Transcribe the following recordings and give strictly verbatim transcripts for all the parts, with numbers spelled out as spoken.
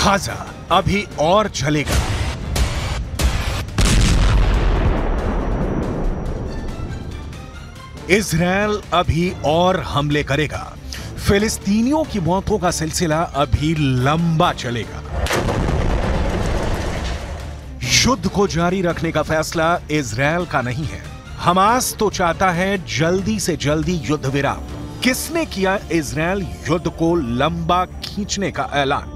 Gaza अभी और जलेगा। इजरायल अभी और हमले करेगा। फिलिस्तीनियों की मौतों का सिलसिला अभी लंबा चलेगा। युद्ध को जारी रखने का फैसला इजरायल का नहीं है। हमास तो चाहता है जल्दी से जल्दी युद्ध विराम। किसने किया इजरायल युद्ध को लंबा खींचने का ऐलान?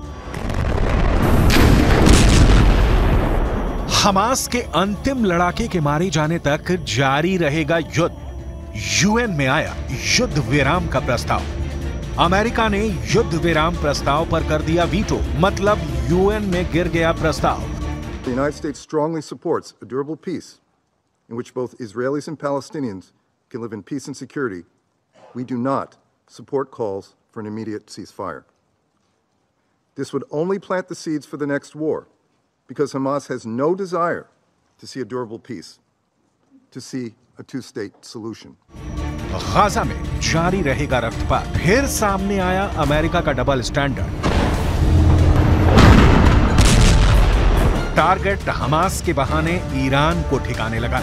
हमास के अंतिम लड़ाके के मारे जाने तक जारी रहेगा युद्ध। यूएन में आया युद्ध विराम का प्रस्ताव। अमेरिका ने युद्ध विराम प्रस्ताव पर कर दिया वीटो, मतलब यूएन में गिर गया प्रस्ताव। The United States strongly supports a durable peace in which both Israelis and Palestinians can live in peace and security. We do not support calls for an immediate ceasefire. This would only plant the seeds for the next war, because Hamas has no desire to see a durable peace, to see a two-state solution. Gaza में जारी रहेगा रफ्तार। फिर सामने आया America का double standard. Target Hamas के बहाने ईरान को ठिकाने लगा।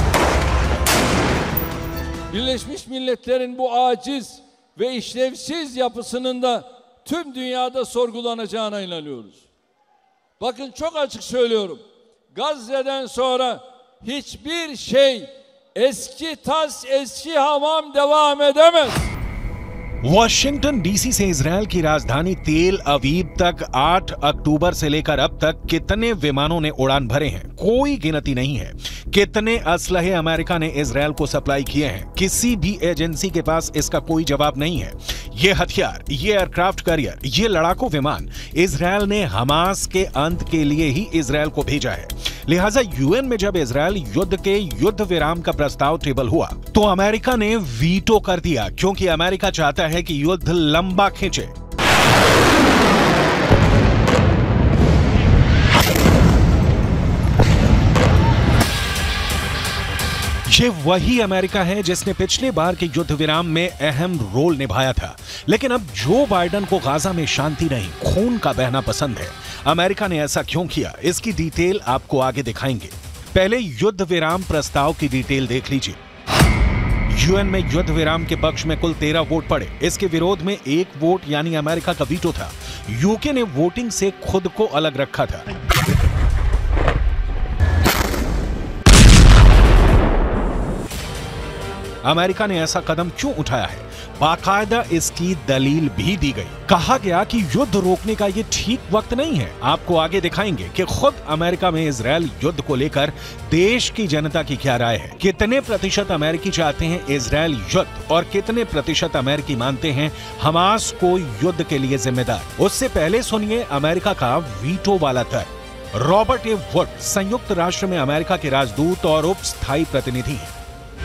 Birleşmiş Milletler'in bu aciz ve işlevsiz yapısının da tüm dünyada sorgulanacağına inanıyoruz. Bakın çok açık söylüyorum. Gazze'den sonra hiçbir şey eski tas eski hamam devam edemez. Washington DC से Israel की राजधानी तेल अवीव तक आठ अक्टूबर से लेकर अब तक कितने विमानों ने उड़ान भरे हैं, कोई गिनती नहीं है। कितने असलहे अमेरिका ने इजरायल को सप्लाई किए हैं, किसी भी एजेंसी के पास इसका कोई जवाब नहीं है। ये हथियार, ये एयरक्राफ्ट कैरियर, ये लड़ाकू विमान इजरायल ने हमास के अंत के लिए ही इजरायल को भेजा है। लिहाजा यूएन में जब इजरायल युद्ध के युद्ध विराम का प्रस्ताव टेबल हुआ तो अमेरिका ने वीटो कर दिया, क्योंकि अमेरिका चाहता है कि युद्ध लंबा खींचे। ये वही अमेरिका है जिसने पिछले बार के युद्ध विराम में अहम रोल निभाया था। लेकिन अब जो बाइडेन को गाजा में शांति नहीं, खून का बहना पसंद है। अमेरिका ने ऐसा क्यों किया, इसकी डिटेल आपको आगे दिखाएंगे। पहले युद्ध विराम प्रस्ताव की डिटेल देख लीजिए। यूएन में युद्ध विराम के पक्ष में कुल तेरह वोट पड़े। इसके विरोध में एक वोट यानी अमेरिका का वीटो था। यूके ने वोटिंग से खुद को अलग रखा था। अमेरिका ने ऐसा कदम क्यों उठाया है, बाकायदा इसकी दलील भी दी गई। कहा गया कि युद्ध रोकने का ये ठीक वक्त नहीं है। आपको आगे दिखाएंगे कि खुद अमेरिका में इजरायल युद्ध को लेकर देश की जनता की क्या राय है। कितने प्रतिशत अमेरिकी चाहते हैं इजरायल युद्ध और कितने प्रतिशत अमेरिकी मानते हैं हमास को युद्ध के लिए जिम्मेदार। उससे पहले सुनिए अमेरिका का वीटो वाला तर्क। रॉबर्ट ए वुड संयुक्त राष्ट्र में अमेरिका के राजदूत और उप स्थायी प्रतिनिधि हैं।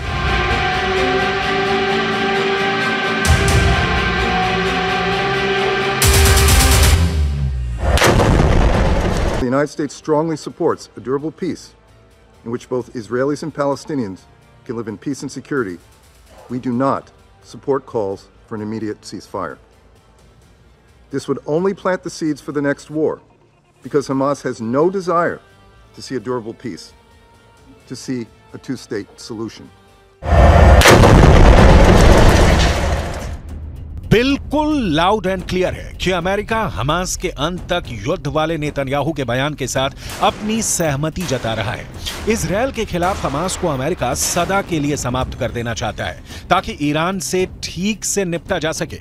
The United States strongly supports a durable peace in which both Israelis and Palestinians can live in peace and security. We do not support calls for an immediate ceasefire. This would only plant the seeds for the next war, because Hamas has no desire to see a durable peace, to see a two-state solution. बिल्कुल loud and clear है कि America Hamas के अंत तक युद्ध वाले Netanyahu के बयान के साथ अपनी सहमति जता रहा है। इजरायल के खिलाफ हमास को अमेरिका सदा के लिए समाप्त कर देना चाहता है, ताकि ईरान से ठीक से निपटा जा सके।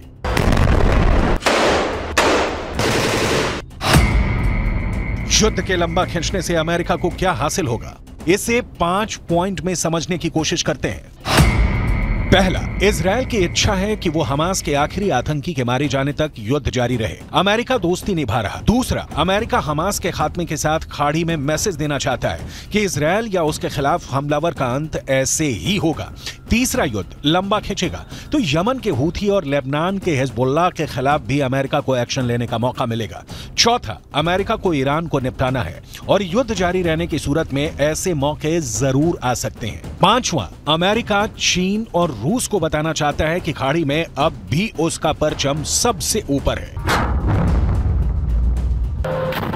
युद्ध के लंबा खींचने से अमेरिका को क्या हासिल होगा, इसे पांच पॉइंट में समझने की कोशिश करते हैं। पहला, इजरायल की इच्छा है कि वो हमास के आखिरी आतंकी के मारे जाने तक युद्ध जारी रहे। अमेरिका दोस्ती निभा रहा। दूसरा, अमेरिका हमास के खात्मे के साथ खाड़ी में मैसेज देना चाहता है कि इजरायल या उसके खिलाफ हमलावर का अंत ऐसे ही होगा। तीसरा, युद्ध लंबा खींचेगा तो यमन के हूथी और लेबनान के हिजबुल्लाह के खिलाफ भी अमेरिका को एक्शन लेने का मौका मिलेगा। चौथा, अमेरिका को ईरान को निपटाना है और युद्ध जारी रहने की सूरत में ऐसे मौके जरूर आ सकते हैं। पांचवा, अमेरिका चीन और रूस को बताना चाहता है कि खाड़ी में अब भी उसका परचम सबसे ऊपर है।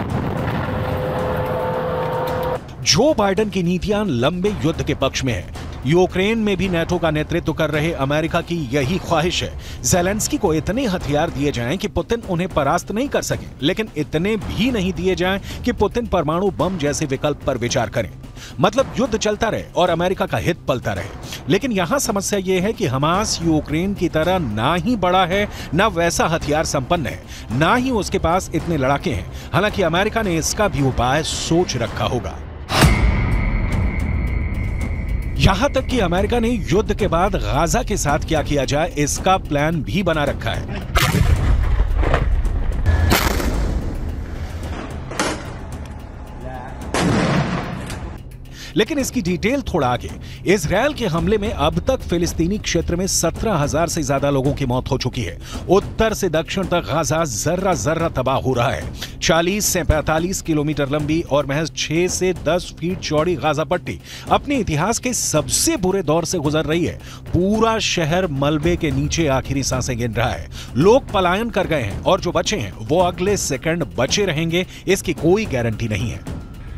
जो बाइडेन की नीतियां लंबे युद्ध के पक्ष में है। यूक्रेन में भी नेटो का नेतृत्व कर रहे अमेरिका की यही ख्वाहिश है। ज़ेलेंस्की को इतने हथियार दिए जाएं कि पुतिन उन्हें परास्त नहीं कर सके, लेकिन इतने भी नहीं दिए जाएं कि पुतिन परमाणु बम जैसे विकल्प पर विचार करें। मतलब युद्ध चलता रहे और अमेरिका का हित पलता रहे। लेकिन यहां समस्या यह है कि हमास यूक्रेन की तरह ना ही बड़ा है, ना वैसा हथियार संपन्न है, ना ही उसके पास इतने लड़ाके हैं। हालांकि अमेरिका ने इसका भी उपाय सोच रखा होगा। यहां तक कि अमेरिका ने युद्ध के बाद गाजा के साथ क्या किया जाए इसका प्लान भी बना रखा है। लेकिन इसकी डिटेल थोड़ा आगे। इजरायल के हमले में अब तक फिलिस्तीनी क्षेत्र में सत्रह हजार से ज्यादा लोगों की मौत हो चुकी है। उत्तर से दक्षिण तक गाजा जर्रा जर्रा तबाह हो रहा है। चालीस से पैंतालीस किलोमीटर लंबी और महज छह से दस फीट चौड़ी गाजा पट्टी अपने इतिहास के सबसे बुरे दौर से गुजर रही है। पूरा शहर मलबे के नीचे आखिरी सांसें गिन रहा है। लोग पलायन कर गए हैं और जो बचे हैं वो अगले सेकंड बचे रहेंगे, इसकी कोई गारंटी नहीं है।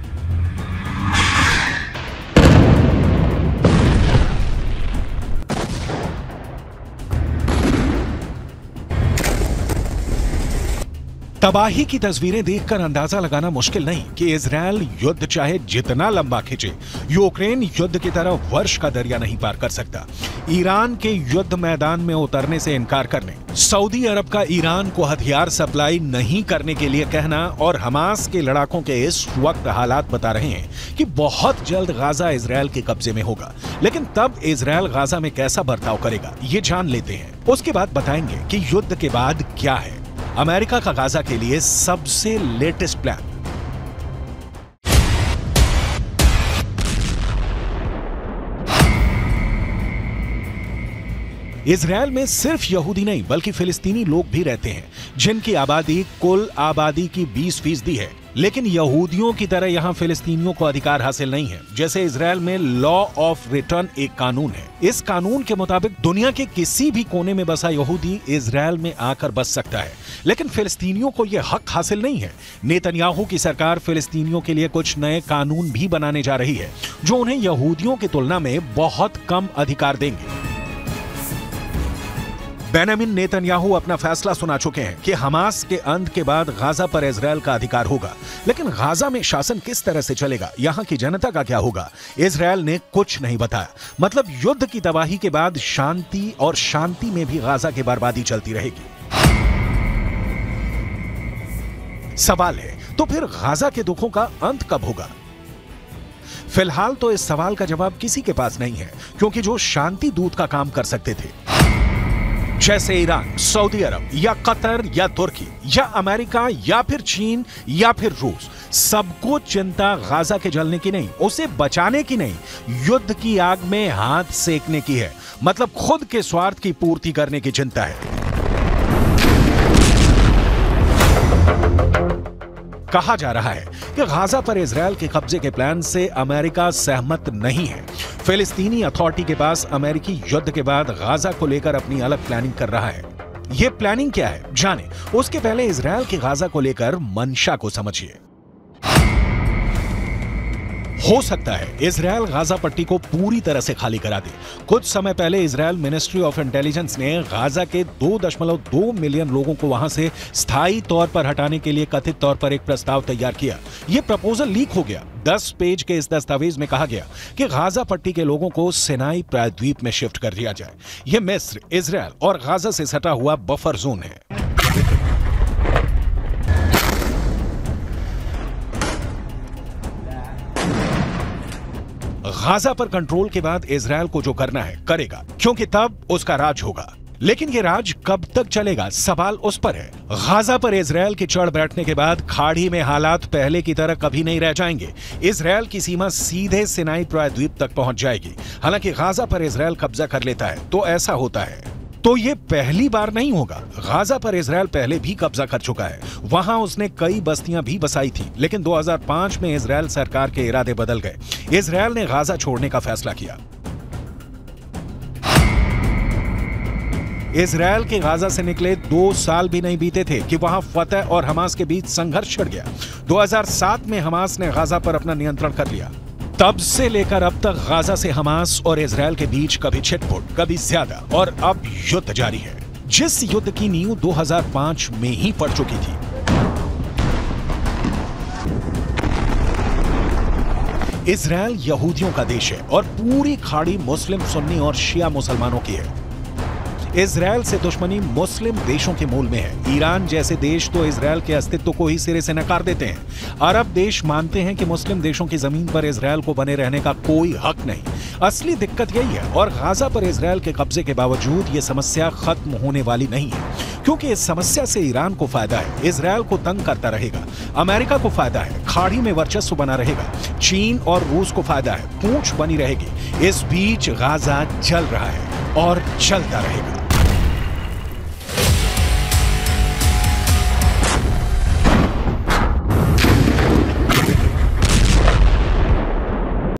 तबाही की तस्वीरें देखकर अंदाजा लगाना मुश्किल नहीं कि इजरायल युद्ध चाहे जितना लंबा खींचे, यूक्रेन युद्ध की तरह वर्ष का दरिया नहीं पार कर सकता। ईरान के युद्ध मैदान में उतरने से इनकार करने, सऊदी अरब का ईरान को हथियार सप्लाई नहीं करने के लिए कहना और हमास के लड़ाकों के इस वक्त हालात बता रहे हैं कि बहुत जल्द गाजा इजरायल के कब्जे में होगा। लेकिन तब इजरायल गाजा में कैसा बर्ताव करेगा, ये जान लेते हैं। उसके बाद बताएंगे कि युद्ध के बाद क्या है अमेरिका का गाजा के लिए सबसे लेटेस्ट प्लान। इजरायल में सिर्फ यहूदी नहीं बल्कि फिलिस्तीनी लोग भी रहते हैं, जिनकी आबादी कुल आबादी की बीस फीसदी है। लेकिन यहूदियों की तरह यहां फिलिस्तीनियों को अधिकार हासिल नहीं है। जैसे इजरायल में लॉ ऑफ रिटर्न एक कानून है। इस कानून के मुताबिक दुनिया के किसी भी कोने में बसा यहूदी इजरायल में आकर बस सकता है, लेकिन फिलिस्तीनियों को यह हक हासिल नहीं है। नेतन्याहू की सरकार फिलिस्तीनियों के लिए कुछ नए कानून भी बनाने जा रही है, जो उन्हें यहूदियों की तुलना में बहुत कम अधिकार देंगे। बेंजामिन नेतन्याहू अपना फैसला सुना चुके हैं कि हमास के अंत के बाद गाजा पर इजरायल का अधिकार होगा। लेकिन गाजा में शासन किस तरह से चलेगा, यहां की जनता का क्या होगा, इजरायल ने कुछ नहीं बताया। मतलब युद्ध की तबाही के बाद शांति, और शांति में भी गाजा की बर्बादी चलती रहेगी। सवाल है, तो फिर गाजा के दुखों का अंत कब होगा? फिलहाल तो इस सवाल का जवाब किसी के पास नहीं है, क्योंकि जो शांति दूत का काम कर सकते थे, जैसे ईरान, सऊदी अरब या कतर या तुर्की या अमेरिका या फिर चीन या फिर रूस, सबको चिंता गाजा के जलने की नहीं, उसे बचाने की नहीं, युद्ध की आग में हाथ सेकने की है। मतलब खुद के स्वार्थ की पूर्ति करने की चिंता है। कहा जा रहा है कि गाजा पर इजरायल के कब्जे के प्लान से अमेरिका सहमत नहीं है। फिलिस्तीनी अथॉरिटी के पास अमेरिकी युद्ध के बाद गाजा को लेकर अपनी अलग प्लानिंग कर रहा है। यह प्लानिंग क्या है जाने, उसके पहले इजरायल के गाजा को लेकर मंशा को समझिए। हो सकता है इजरायल गाजा पट्टी को पूरी तरह से खाली करा दे। कुछ समय पहले इजरायल मिनिस्ट्री ऑफ इंटेलिजेंस ने गाजा के दो दशमलव दो मिलियन लोगों को वहां से स्थायी तौर पर हटाने के लिए कथित तौर पर एक प्रस्ताव तैयार किया। यह प्रपोजल लीक हो गया। दस पेज के इस दस्तावेज में कहा गया कि गाजा पट्टी के लोगों को सिनाई प्रायद्वीप में शिफ्ट कर दिया जाए। यह मिस्र, इजरायल और गाजा से सटा हुआ बफर जोन है। गाजा पर कंट्रोल के बाद इजरायल को जो करना है करेगा, क्योंकि तब उसका राज होगा। लेकिन ये राज कब तक चलेगा, सवाल उस पर है। गाजा पर इजरायल के चढ़ बैठने के बाद खाड़ी में हालात पहले की तरह कभी नहीं रह जाएंगे। इजरायल की सीमा सीधे सिनाई प्रायद्वीप तक पहुंच जाएगी। हालांकि गाजा पर इजरायल कब्जा कर लेता है तो ऐसा होता है, तो ये पहली बार नहीं होगा। गाजा पर इजरायल पहले भी कब्जा कर चुका है। वहां उसने कई बस्तियां भी बसाई थी, लेकिन दो हज़ार पाँच में इजरायल सरकार के इरादे बदल गए। इजरायल ने गाजा छोड़ने का फैसला किया। इजरायल के गाजा से निकले दो साल भी नहीं बीते थे कि वहां फतह और हमास के बीच संघर्ष छिड़ गया। दो हज़ार सात में हमास ने गाजा पर अपना नियंत्रण कर लिया। तब से लेकर अब तक गाजा से हमास और इजरायल के बीच कभी छिटपुट, कभी ज्यादा और अब युद्ध जारी है, जिस युद्ध की नींव दो हज़ार पाँच में ही पड़ चुकी थी। इजरायल यहूदियों का देश है और पूरी खाड़ी मुस्लिम, सुन्नी और शिया मुसलमानों की है। इजरायल से दुश्मनी मुस्लिम देशों के मूल में है। ईरान जैसे देश तो इजरायल के अस्तित्व को ही सिरे से नकार देते हैं। अरब देश मानते हैं कि मुस्लिम देशों की जमीन पर इजरायल को बने रहने का कोई हक नहीं। असली दिक्कत यही है और गाजा पर इजरायल के कब्जे के बावजूद ये समस्या खत्म होने वाली नहीं है, क्योंकि इस समस्या से ईरान को फायदा है, इजरायल को तंग करता रहेगा। अमेरिका को फायदा है, खाड़ी में वर्चस्व बना रहेगा। चीन और रूस को फायदा है, पूंछ बनी रहेगी। इस बीच गाजा जल रहा है और चलता रहेगा।